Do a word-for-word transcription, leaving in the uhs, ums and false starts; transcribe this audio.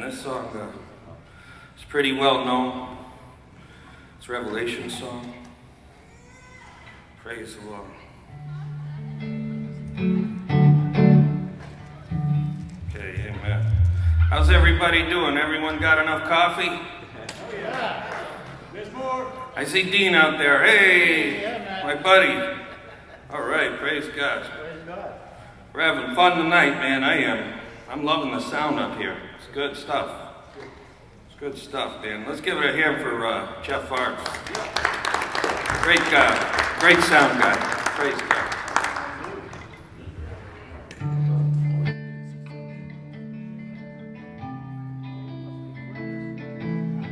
This song uh, is pretty well known. It's a Revelation song. Praise the Lord. Okay, amen. How's everybody doing? Everyone got enough coffee? Oh yeah. There's more. I see Dean out there. Hey, Yeah, my buddy. All right, praise God. Praise God. We're having fun tonight, man. I am. I'm loving the sound up here. It's good stuff. It's good stuff, man. Let's give it a hand for uh, Jeff Farks. Great guy. Great sound guy. Praise God.